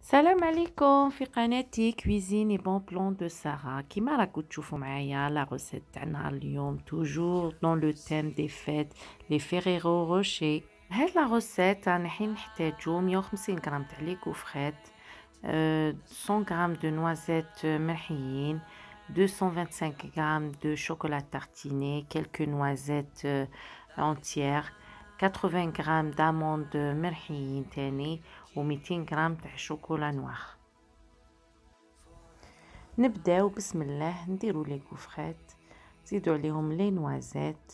السلام عليكم في قناتي كويزيني بون بلان دو سارة. كيما راكم تشوفوا معايا لا غوسيت تاع نهار اليوم توجور دون لو تيم دي فيت لي فيريرو روشي. هاد لا غوسيت رانا حين نحتاجو 150 غرام تاع لي كوفريت، 100 غرام دو نوازيت مرحيين، 225 غرام دو شوكولا تارتيني، quelques noisettes entières، 80 غرام d'amande مرحيين تاني، و200 غرام تاع شوكولا نوار. نبداو بسم الله. نديرو لي كوفريت، نزيدو عليهم لي نوازيت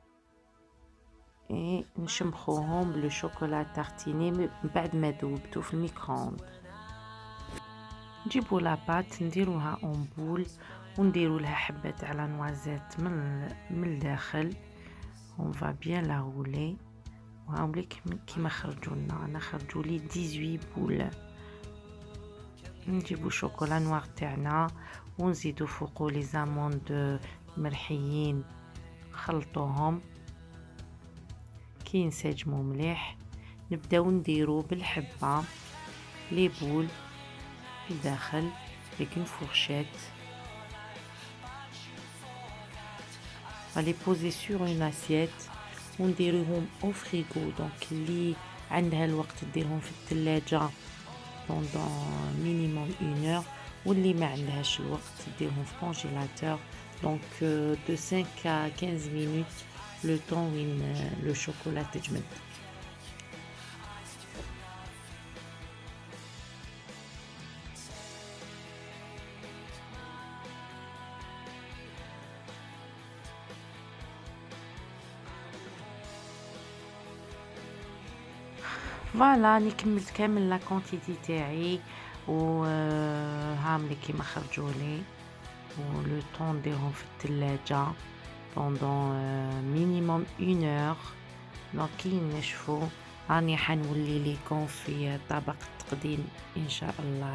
اي نشمخوهم بلو شوكولا تارتيني من بعد ما ذوبتو في الميكرووند. نجيبو لاباط نديروها اون بول ونديرو لها حبه تاع لا نوازيت من الداخل. اون فا بيان لا رولي وهاهم لي كيما خرجوا لنا. انا خرجوا لي 18 بول. نجيبو شوكولا نوار تاعنا ونزيدو فوقو لي زاموند مرحيين، خلطوهم كي ينسجموا مليح. نبداو نديرو بالحبه لي بول لداخل لكن فورشيت. غادي بوزي سور اون اسيت ونديروهم او فريغو. دونك اللي عندها الوقت ديرهم في الثلاجه pendant minimum 1 heure، واللي ما عندهاش الوقت ديرهم في كونجيلاتور دونك de 5 à 15 minutes le temps وين لو شوكولا تجمد. فوالا راني كملت كامل لا كونتيتي تاعي و هاملي كيما خرجولي. و لو طون نديرهم في الثلاجه pendant minimum 1 heure. دونك كي ينشفوا راني حنولي ليكم في طبق التقديم ان شاء الله.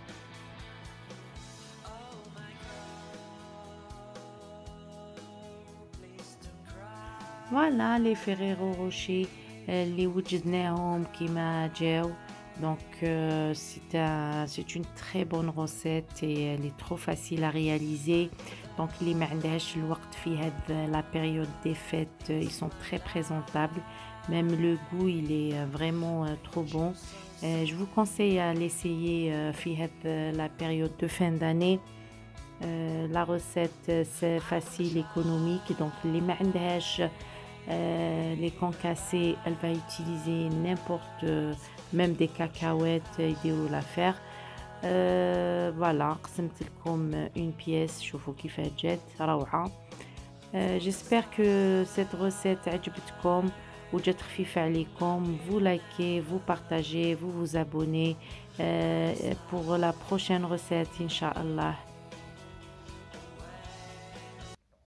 فوالا لي فيريرو روشي اللي وجدناهم كيما جاو. دونك c'est une très bonne recette et elle est trop facile à réaliser. Donc اللي ما عندهاش الوقت في هاد la période des fêtes, ils sont très présentables. Même le goût il est vraiment trop bon. Je vous conseille à l'essayer في هاد la période de fin d'année. La recette c'est facile, économique. Donc اللي ما عندهاش les concassés, elle va utiliser n'importe, même des cacahuètes يديروا l'affaire. Voilà, قسمت لكم une pièce. شوفوا كيف جات روعة. J'espère que cette recette عجبتكم وجات خفيفة عليكم. Vous likez, vous partagez, vous vous abonnez pour la prochaine recette إن شاء الله.